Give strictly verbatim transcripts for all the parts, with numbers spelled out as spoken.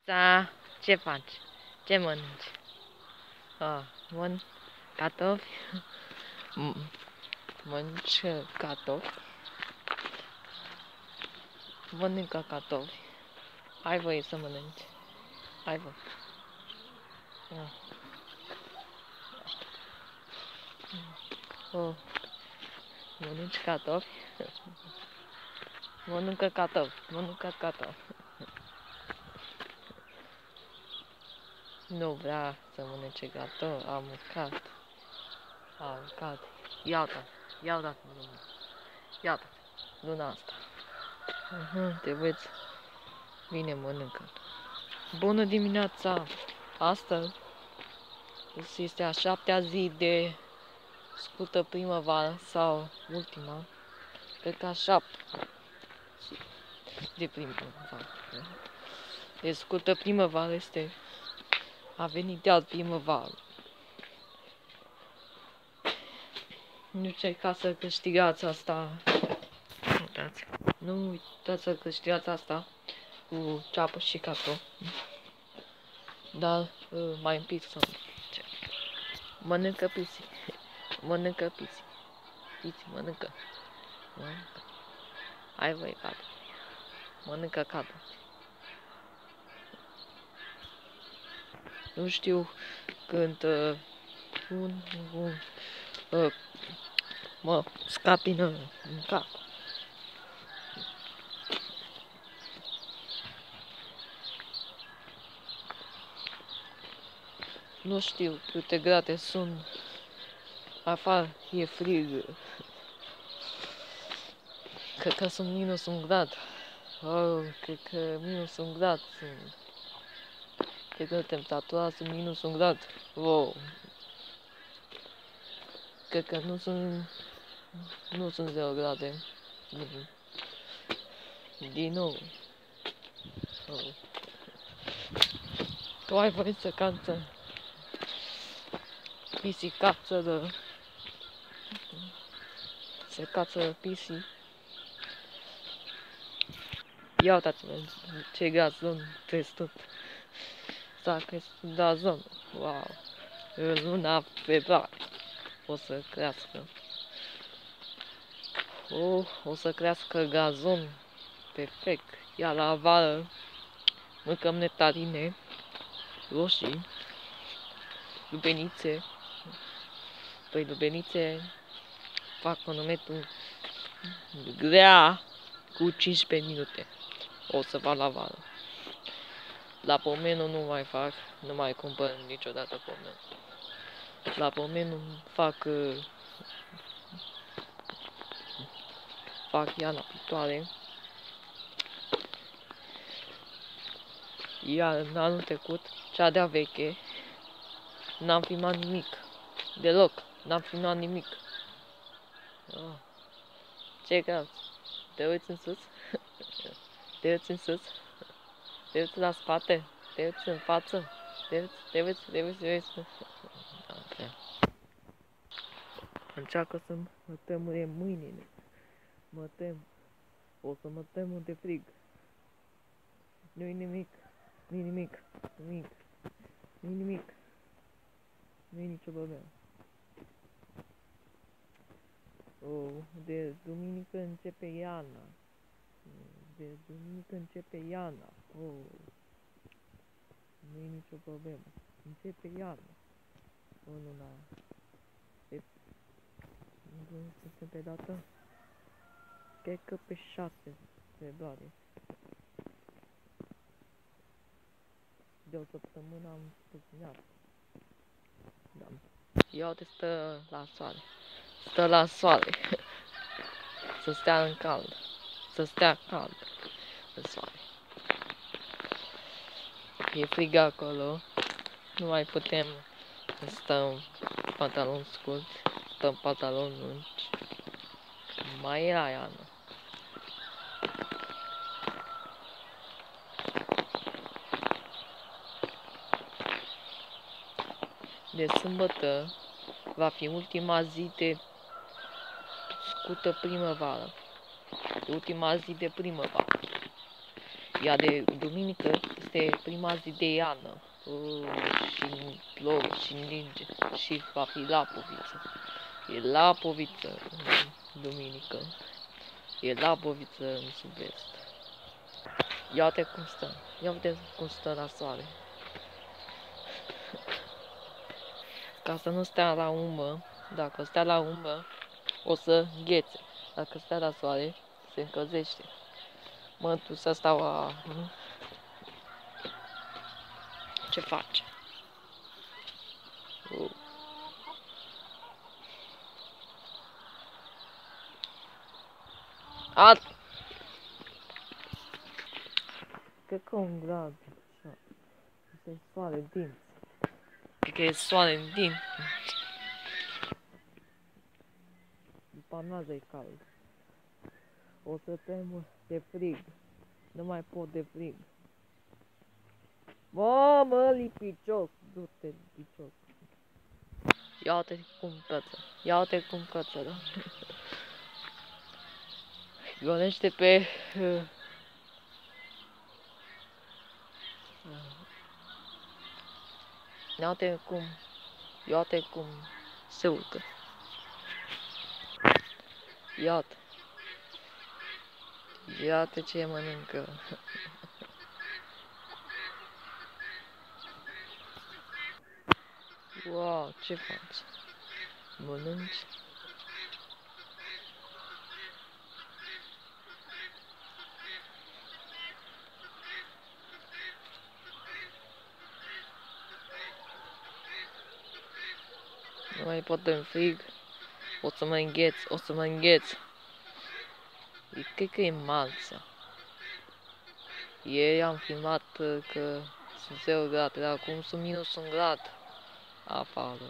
Da, ce faci? Ce mănânci? Ah, mănânci cartofi? Mănânci cartofi? Mănâncă cartofi. Ai voie să mănânci. Ai voie. Ah. Oh. Mănânci cartofi? Mănâncă cartofi. Mănâncă cartofi. Nu vrea să mănânce cartofi. A mâncat. A mâncat. Iată. Iată. Iată. Luna asta. Uh-huh, te vezi. Bine, mănâncă. Bună dimineața! Astăzi este a șaptea zi de scurtă primăvară sau ultima. Cred că a șaptea de primăvară. De scurtă primăvară este a venit de alt primăvară. Nu încercați să câștigați asta. Uitați. Nu uitați să câștigați asta cu ceapă și cartofi. Dar uh, mai împit să mănâncă pisi. Mănâncă pisi. Pisi, mănâncă. Mănâncă. Ai voie, cartofi. Mănâncă cartofi. Nu știu când uh, un, un uh, mă scapină în cap. Nu știu câte grade sunt. Afară e frig. Cred că sunt minus un grad. Oh, cred că minus un grad sunt. Cred că temperatura sunt minus un grad. Wow. Cred că nu sunt nu sunt zero grade. Din nou. Oh. Tu ai voie să cantă pisicață de... Se cață pisii. Ia uitați-vă ce gazon crescut. S-a crescut gazon. Wow. În luna februarie o să crească. Oh, o să crească gazon. Perfect. Iar la vară mâncăm nectarine roșii, lubenițe. Păi lubenițe fac cronometru grea cu cincisprezece minute. O să fac la vară. La pomenul nu mai fac, nu mai cumpăr niciodată pomen. La pomenul fac uh, fac iarna viitoare. Iar în anul trecut, cea de-a veche, n-am filmat nimic. Deloc, n-am filmat nimic. Oh. Ce cauți? Te uiți în sus? Te uiți în sus? Te uiți la spate? Te uiți în față? Te uiți, te uiți, te uiți, te uiți. Okay. Încearcă să mă temure mâinile. Mă tem. O să mă tem de frig. Nu-i nimic. Nu-i nimic. Nimic. Nu-i nimic. Nu-i nicio problemă. Oh, de duminică începe iarna. De duminică începe iarna. Oh. Nu-i nicio problemă. Începe iarna. O luna. Pe... Nu suntem pe dată? Cred că pe șase februarie. De o săptămână am spus. Da. Ia uite, stă la soare. Stă la soare. Să stea în cald. Să stea cald în soare. E frig acolo. Nu mai putem să stăm pantaloni scurți. Stăm pantaloni lungi. Mai era iarnă. De sâmbătă va fi ultima zi de scurtă primăvară. Ultima zi de primăvară. Iar de duminică este prima zi de iarnă. Uh, și plouă și ninge și va fi Lapoviță. E Lapoviță în duminică. E Lapoviță în sud-est. Ia-te cum stă. Ia-te cum stă la soare. Ca să nu stea la umbră. Dacă stea la umbră, o să ghețe. Dacă stea la soare, se încălzește. Mă duc să stau la... Ce faci? Uh. At! Cred că un grad. Este soare în dinți. Cred că e soare în dinți. După amiază e cald. O să tremur de frig. Nu mai pot de frig. Mamă, lipicios! Du-te, lipicios! Ia-te cum căță. Ia-te cum căță, da? Gonește pe... Ia-te cum... Ia-te cum se urcă. Iată. Iată ce mănâncă. Wow, ce faci? Mănânci? Nu mai pot în frig. O să mă îngheț, o să mă îngheț. Cred că e marța. Ieri am filmat că sunt zero grade, dar acum sunt minus un grad afară.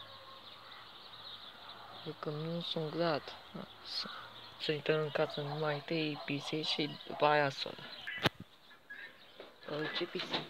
Cred că minus un grad. Să intrăm în casă numai trei pise și după aia soară. Ce pise?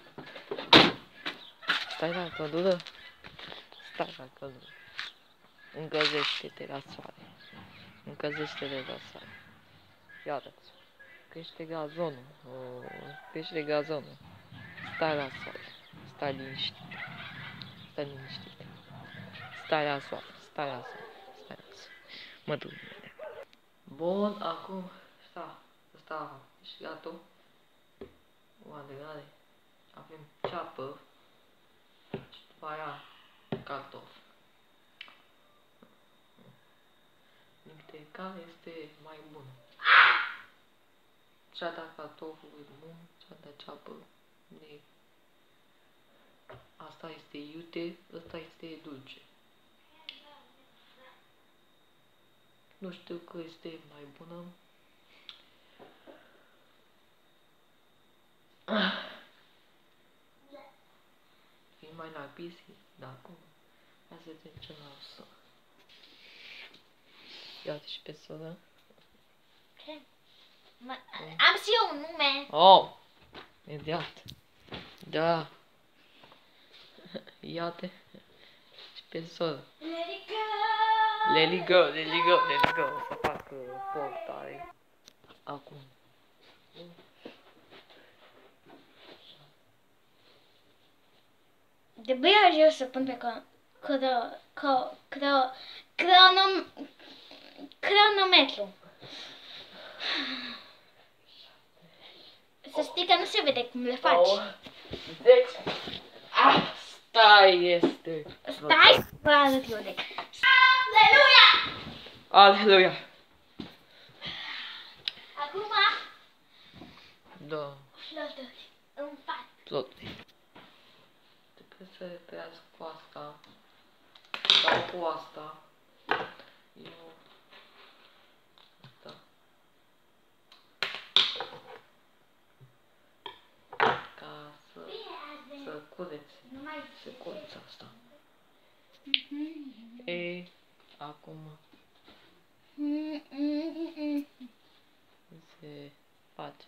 Stai la căldură? Stai la căldură. Încălzește-te la soare. Încălzește-te la soare. Iată-ți. Crește gazonul. Oh, crește gazonul. Stai la soare. Stai liniștit. Stai liniștit. Stai la soare. Stai la soare. Stai la soare. Mă duc. Bun, acum. Sta. Sta. Ești gata? Oa de grade. Avem ceapă. Și după aia cartofi. Dicte care este mai bună. Cea de cartofuri bun, cea de ceapă de... Asta este iute, ăsta este dulce. Nu știu că este mai bună. E mai la pisi, dar acum hai să trecem la soră. Ia-te și pe soră. Ce? Am și eu un nume. Oh! Imediat. Da. Ia-te și pe soră. Let it go! Let it go, let it go, let it go. O să fac portare. Acum. De bine eu să pun pe că... Cro... Cro... Cro... Cronom... Cronometru. Să știi că nu se vede cum le faci. Deci... Asta este. Stai, vă arăt eu de. Aleluia! Aleluia! Acum... Da. Floturi. În față. Floturi. Trebuie să reperează cu asta. Sau cu asta. Eu... Asta. Ca să... Să cureți. Să cureți asta. E... Acum... Se face.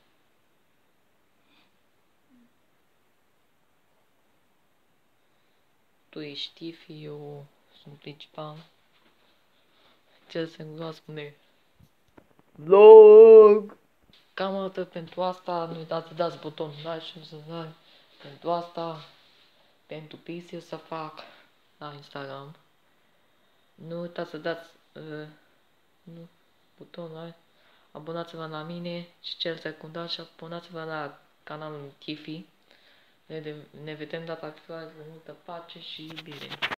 Tu ești Tifi, eu sunt principal. Ce se spune? Vlog! Cam atât pentru asta. Nu uitați să dați butonul like și să Pentru asta, pentru pixel să fac la Instagram. Nu uitați să dați uh, nu, butonul ăla. Abonați-vă la mine și cel secundar și abonați-vă la canalul Tifi. Ne, ne vedem data viitoare cu multă pace și iubire.